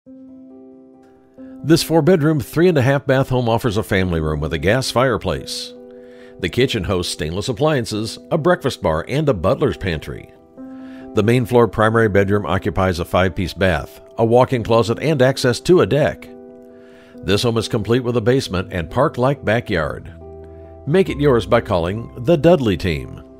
This 4-bedroom, 3.5-bath home offers a family room with a gas fireplace. The kitchen hosts stainless appliances, a breakfast bar, and a butler's pantry. The main floor primary bedroom occupies a 5-piece bath, a walk-in closet, and access to a deck. This home is complete with a basement and park-like backyard. Make it yours by calling the Dudley team.